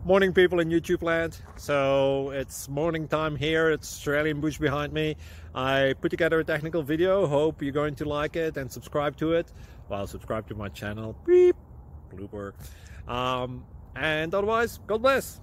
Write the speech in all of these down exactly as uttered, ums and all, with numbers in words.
Morning, people in YouTube land. So it's morning time here. It's Australian bush behind me. I put together a technical video. Hope you're going to like it and subscribe to it. Well, subscribe to my channel. Beep. Blooper. Um, and otherwise, God bless.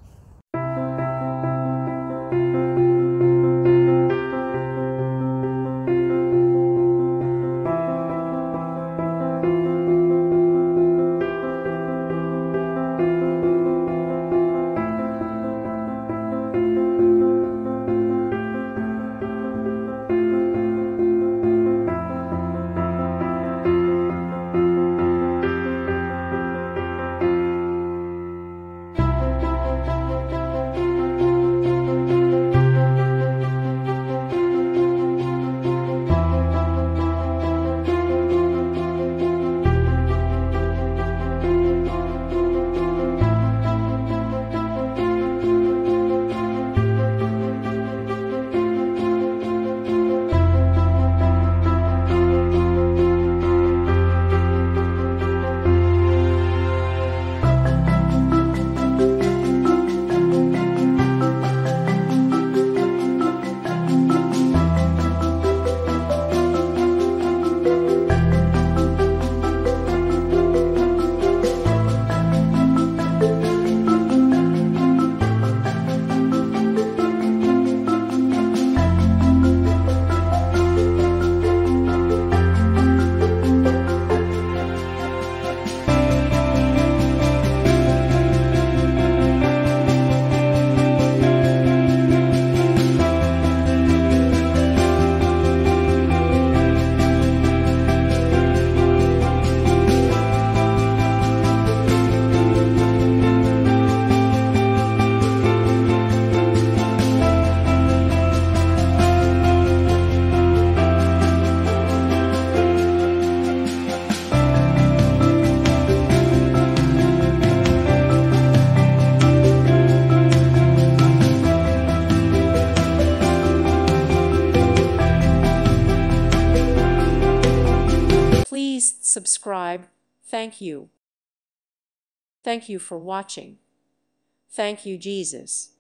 Please subscribe. Thank you. Thank you for watching. Thank you, Jesus.